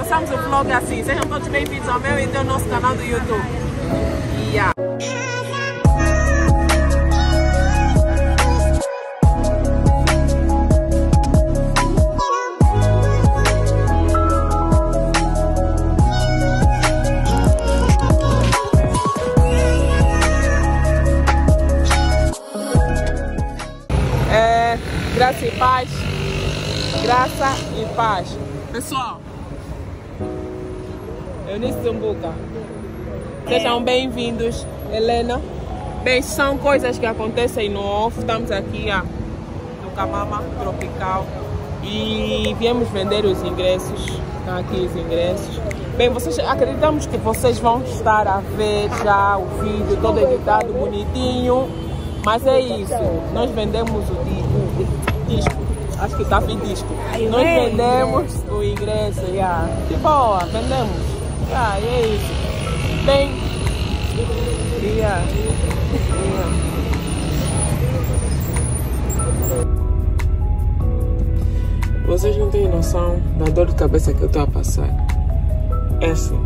começamos o vlog assim. Sejam todos bem-vindos ao meu e ao nosso canal do YouTube. Yeah. Graça e paz. Graça e paz. Pessoal, Eunice Zumbuka, sejam bem-vindos. Helena, bem, são coisas que acontecem no off. Estamos aqui no Kamama Tropical e viemos vender os ingressos. Estão aqui os ingressos. Bem, acreditamos que vocês vão estar a ver já o vídeo todo editado, bonitinho. Mas é isso, nós vendemos o disco, acho que está em disco. Nós vendemos o ingresso, de boa, vendemos. E é isso. Bem, vocês não têm noção da dor de cabeça que eu estou a passar. É assim.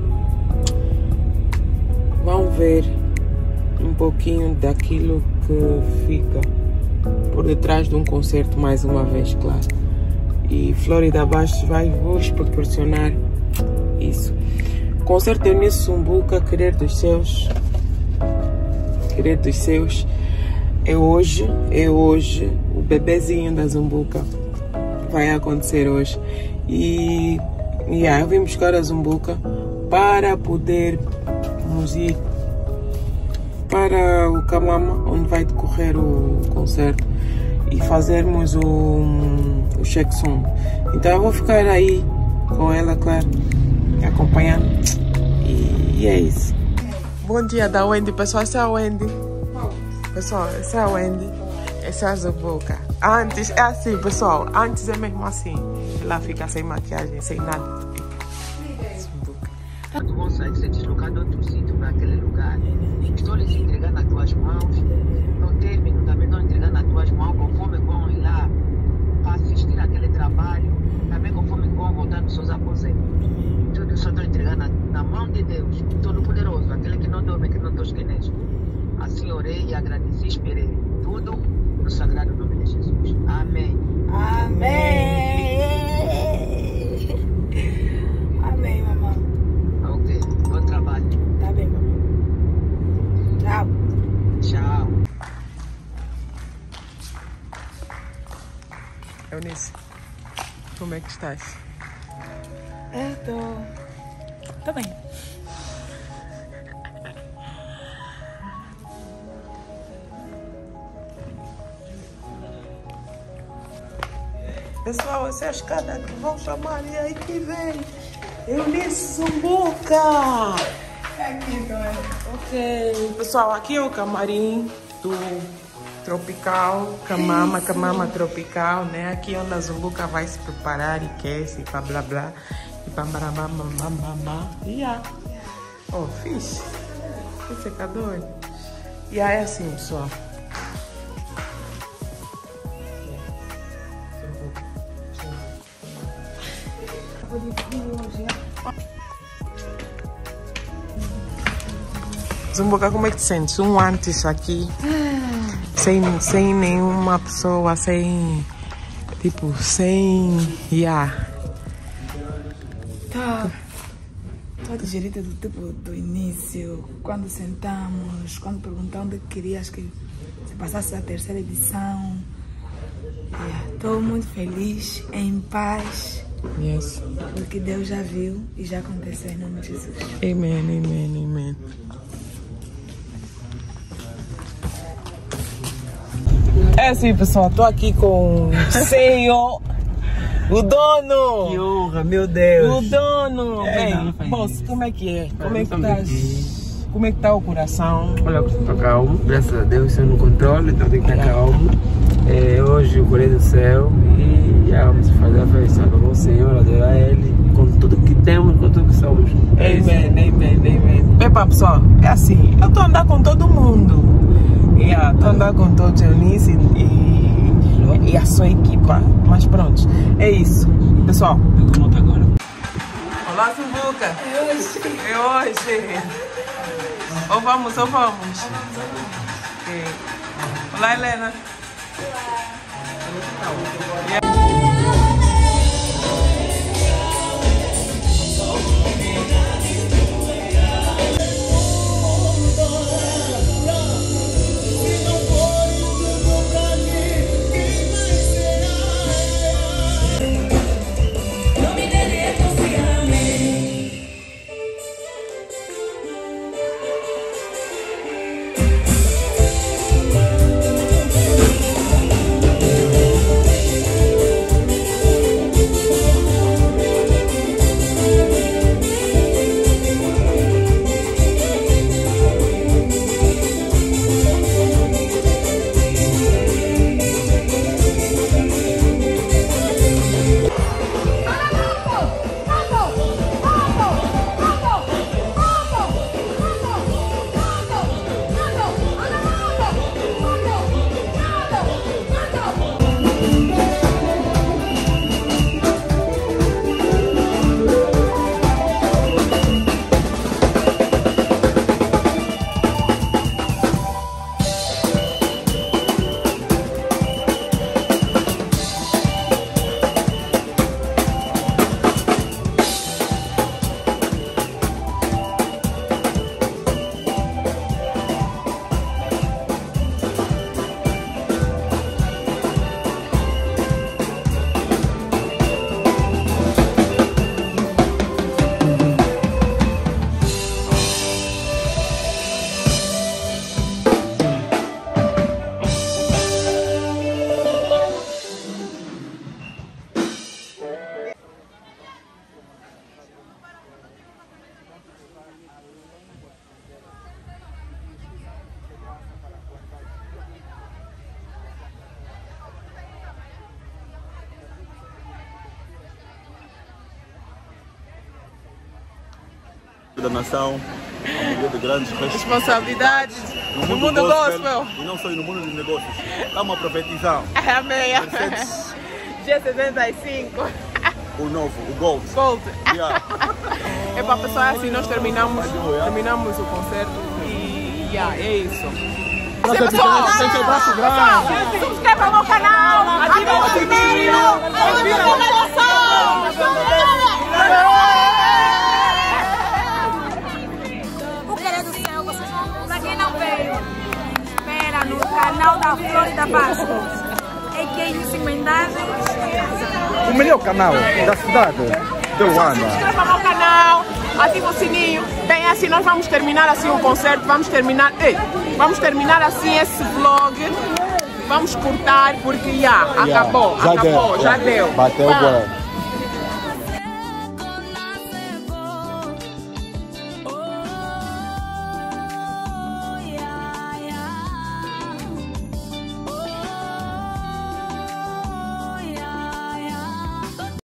Vão ver um pouquinho daquilo que fica por detrás de um concerto, mais uma vez, claro. E Florida Bastos vai vos proporcionar isso. Concerto de Eunice Zumbuka, Querer dos Seus. Querer dos Seus. É hoje. O bebezinho da Zumbuka vai acontecer hoje. E eu vim buscar a Zumbuka para podermos ir para o Kamama, onde vai decorrer o concerto, e fazermos o check-som. Então eu vou ficar aí com ela, claro, acompanhando. E é isso. Bom dia da Wendy, pessoal. Essa é a Wendy. Pessoal, essa é a Wendy. Essa é a Zumbuka. Antes, é assim, pessoal. Antes é mesmo assim. Ela fica sem maquiagem, sem nada. Zumbuka. Tu consegue se deslocar de outro sítio para aquele lugar. Estou lhes entregando nas tuas mãos. No término também estou entregando nas tuas mãos, conforme vão ir lá para assistir aquele trabalho. Também conforme vão voltar nos seus aposentos. Tudo só estou entregando na mão de Deus, Todo-Poderoso, aquele que não dorme, que não tosqueneja. Assim orei e agradeci e esperei. Tudo no sagrado nome de Jesus. Amém. Amém. Amém, mamãe. Ok, bom trabalho. Tá bem, mamãe. Tchau. Tchau. Eunice, como é que estás? Tô bem. Pessoal, essa é a escada que vão chamar, e aí que vem Eunice Zumbuka. Aqui, cara. Ok, pessoal, aqui é o camarim do Tropical, Kamama Tropical, né? Aqui onde a Zumbuka vai se preparar e aquece e blá blá blá. E bam. Oh, fixe. Que secador. E aí é assim, pessoal. Zumbuka, como é que te sentes? Antes aqui, sem nenhuma pessoa, sem Tô digerida do início, quando sentamos, quando perguntaram onde querias que se passasse a terceira edição. Estou muito feliz, em paz. Yes. Porque Deus já viu e já aconteceu em nome de Jesus. Amém. É assim, pessoal, tô aqui com o Senhor, o dono. Que honra, meu Deus. O dono. Bem, moço, como é que é? Como é que estás? Como é que tá o coração? Olha, eu estou calmo, graças a Deus, estou no controle, então tem que estar calmo. Hoje eu colhei do céu e já vamos fazer a festa, louvar o Senhor, adorar Ele, com tudo que temos, com tudo que somos. Amém. Epa, pessoal, é assim, eu tô andando com todo mundo. Tô andando com todos, Eunice e a sua equipa. Mas pronto, é isso. Pessoal, como tá agora? Masumbuca. É hoje. É hoje. Ou vamos. Okay. Olá, Helena. Da nação, a mulher de grandes Responsabilidades no mundo gospel. E não só no mundo dos negócios. Estamos a profetizar. Amém. G75. O novo, o Gold. Yeah. É para pessoal assim, nós terminamos o concerto e é isso. Pessoal, subscreva o meu canal, ative o sininho, ative a notificação. No canal da Flórida Páscoa, a.k.a. Cinquentagem. O melhor canal da cidade de Luanda. Se inscreva no canal, ativa o sininho. Bem, assim nós vamos terminar assim o concerto, vamos terminar assim esse vlog. Vamos cortar porque já deu. Bateu agora.